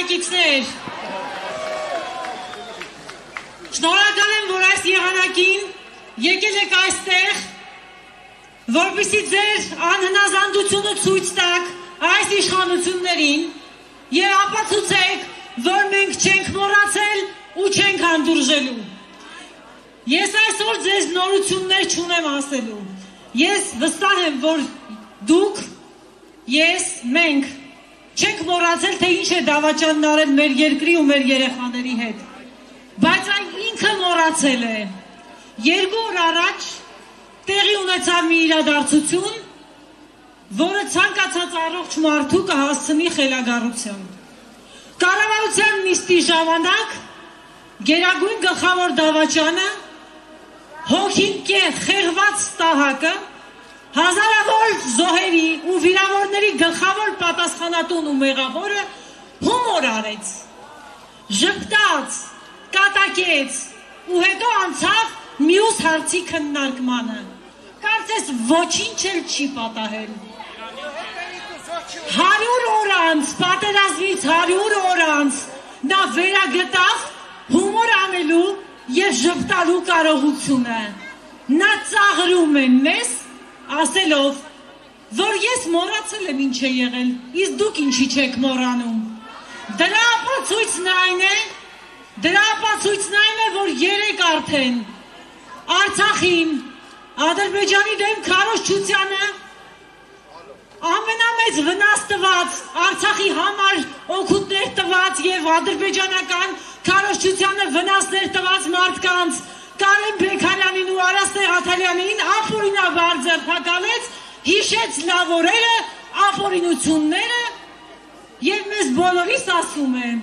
բնակիչներ, շնորհակալ եմ, որ այս եղանակին եկել եք այստեղ, որպեսզի ձեր անհնազանդությունը ցույց տաք այս իշխանություններին եւ ապացուցեք, որ մենք չենք մոռացել ու չենք հանդուրժելու։ Ես այսօր ձեզ նորություններ չունեմ ասելու։ Ես վստահ եմ, որ դուք, ես, մենք չենք մոռացել, թե ինչ է Դավաճանն արել մեր երկրի ու մեր երեխաների հետ։ Բայց այն ինքը մոռացել է։ 2 օր առաջ տեղի ունեցավ մի իրադարձություն, որը ցանկացած առողջ մարդու կհասցնի խելագարության։ Կառավարության նիստի ժամանակ Գերագույն գլխավոր Դավաճանը հոգին կետ խեղված ստահակը հազարավոր զոհերի ու վիրավորների գլխավոր պատասխանատուն ու մեղավորը հումոր արեց, ժպտաց, կատակեց ու հետո անցավ մյուս հարցի քննարկմանը։ Կարծես ոչինչ էլ չի պատահել։ 100 օր անց, պատերազմից 100 օր անց նա վերագտավ հումոր անելու և ժպտալու կարողությունը։ Նա ծաղրում է մեզ, ասելով, որ ես մոռացել եմ ինչ է եղել, իսկ դուք ինչի չեք մոռանում։ Դրա ապացույցն այն է, որ 3 արդեն Արցախին, Ադրբեջանի դեմ քարոզչությանը ամենամեծ վնաս տված, Արցախի համար օգուտներ տված և ադրբեջանական քարոզչությանը վնասներ տված մարդկանց Կարեն Բեկարյանին ու Արաս Տեղաթալյանին ապօրինաբար ձերբակալեց, հիշեց լավ օրերը, ապօրինությունները և մեզ բոլորիս ասում է,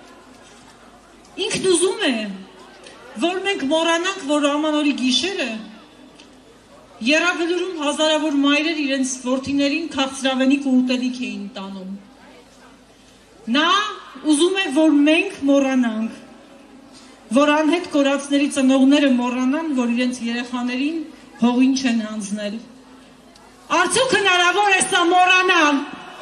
ինքն ուզում է, որ մենք մոռանանք, որ ամանորի գիշերը Եռաբլուրում հազարավոր մայրեր իրենց որդիներին քաղցրավենիք ու ուտելիք էին տանում։ Նա ուզում է, որ մենք մոռանանք, որ անհետ կորածների ծնողները մոռանան, որ իրենց երեխաներին հողին չեն հանձնել։ Արդյոք հնարավոր է սա մոռանալ։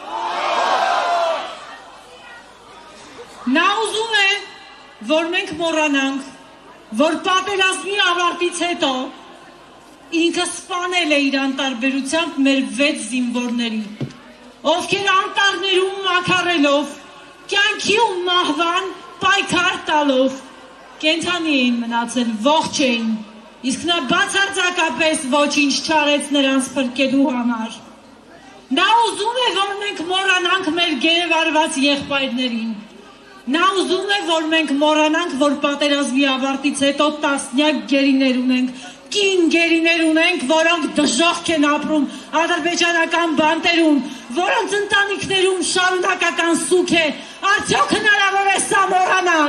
Նա ուզում է, որ մենք մոռանանք, որ պատերազմի ավարտից հետո ինքը սպանել է իր անտարբերությամբ մեր 6 զինվորների, ովքեր անտառներում մաքարելով, կյանքի ու մահվան պայքար տալով, կենդանի էին մնացել, ողջ էին, իսկ նա բացարձակապես ոչինչ չարեց նրանց փրկելու համար։ Նա ուզում է, որ մենք մոռանանք մեր գերեվարված եղբայրներին։ Նա ուզում է, որ մենք մոռանանք, որ պատերազմի ավարտից հետո տասնյակ գերիներ ունենք, կին գերիներ ունենք, որոնք դժոխք են ապրում ադրբեջանական բանտերում, որոնց ընտանիքներում շարունակական սուգ է, արդյոք հնարավոր է սա մոռանալ։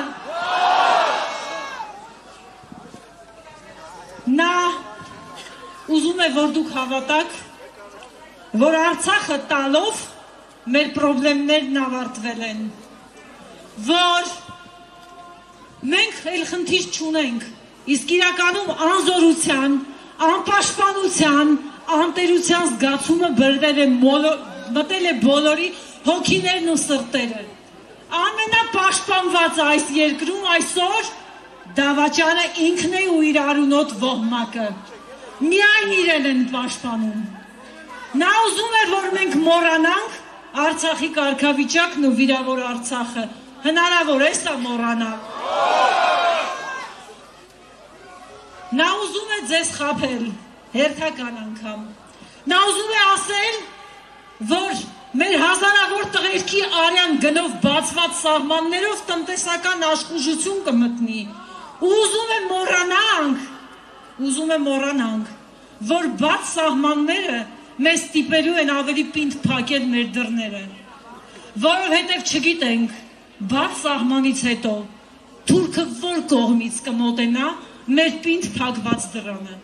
Նա ուզում է, որ դուք հավատաք, որ Արցախը տալով մեր պրոբլեմներն ավարտվել են, որ մենք էլ խնդիր չունենք, իսկ իրականում անզորության, անպաշտպանության, անտերության զգացումը մտել է բոլորի հոգիներն ու սրտերը։ Ամենապաշտպանված այս երկրում այսօր Դավաճանը ինքն է ու իր արունոտ ոհմակը։ Միայն իրեն են պաշտպանում։ Նա ուզում է, որ մենք մոռանանք Արցախի կարգավիճակն ու վիրավոր Արցախը։ Հնարավոր է սա մոռանալ։ Նա ուզում է ձեզ խաբել, հերթական անգամ։ Նա ուզում է ասել, որ մեր հազարավոր տղերքի արյան գնով բացված սահմաններով տնտեսական աշխուժություն կմտնի։ Ուզում է մոռանանք, որ բաց սահմանները մեզ ստիպելու են ավելի պինդ փակել մեր դռները, որովհետև չգիտենք, բաց սահմանից հետո թուրքը որ կողմից կմոտենա մեր պինդ փակված դռանը։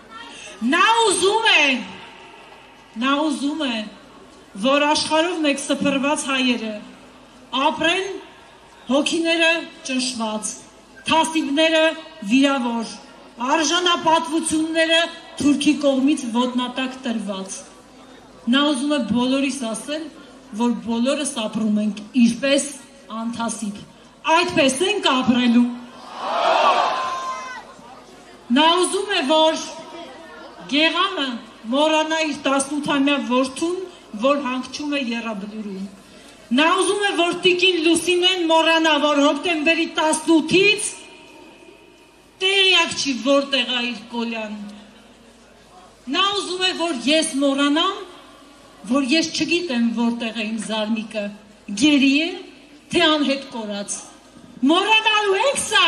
Նա ուզում է, որ աշխարհով մեկ սփռված հայերը ապրեն հոգիները ճնշված, թասիբները վիրավոր, արժանապատվությունները թուրքի կողմից ոտնատակ տրված։ Նա ուզում է բոլորիս ասել, որ բոլորս ապրում ենք իրպես անթասիբ։ Այդպես ենք ապրելու։ Նա ուզում է, որ Գեղամը մոռանա իր 18-ամյա որդուն, որ հանգչում է եռաբլուրում։ Նա ուզում է, որ տիկին Լուսինեն մոռանա, որ հոկտեմբերի 18-ից տեղյակ չի որտեղ է իր Կոլյան։ Նա ուզում է, որ ես մոռանամ, որ ես չգիտեմ որտեղ է իմ Զարմիկը, գերի է, թե անհետ կորած։ Մոռանալու ենք սա։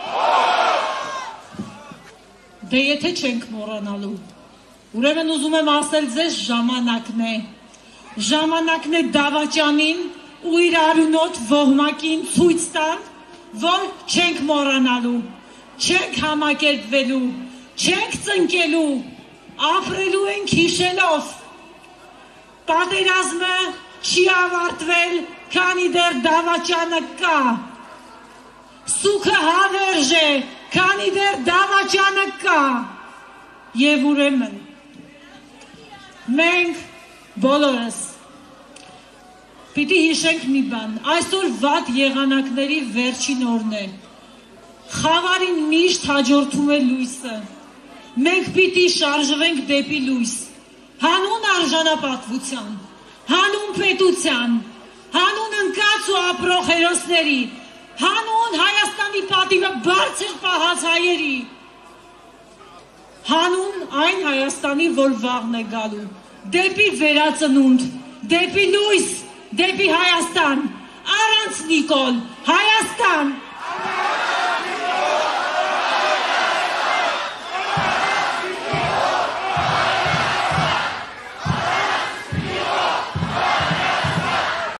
Դե եթե չենք մոռանալու, ուրեմն ուզում եմ ասել ձեզ ժամանակն է։ Ժամանակն է Դավաճանին ու իր արյունոտ ոհմակին ցույց տալ, որ չենք մոռանալու, չենք համակերպվելու, չենք ծնկելու, ապրելու ենք հիշելով։ Պատերազմը չի ավարտվել, քանի դեռ Դավաճանը կա։ Սուքը հավերժ է, քանի դեռ Դավաճանը կա։ Եվ ուրեմն մենք բոլորս պիտի հիշենք մի բան, այսօր վատ եղանակների վերջին օրն է, խավարին միշտ հաջորդում է լույսը, մենք պիտի շարժվենք դեպի լույս, հանուն արժանապատվության, հանուն պետության, հանուն ընկած ու ապրող հերոսների, հանուն Հայաստանի պատիվը բարձր պահած հայերի, հանուն այն Հայաստանի, որ վաղն է գալու, դեպի վերածնունդ, դեպի լույս, դեպի Հայաստան, առանց Նիկոլ, Հայաստան,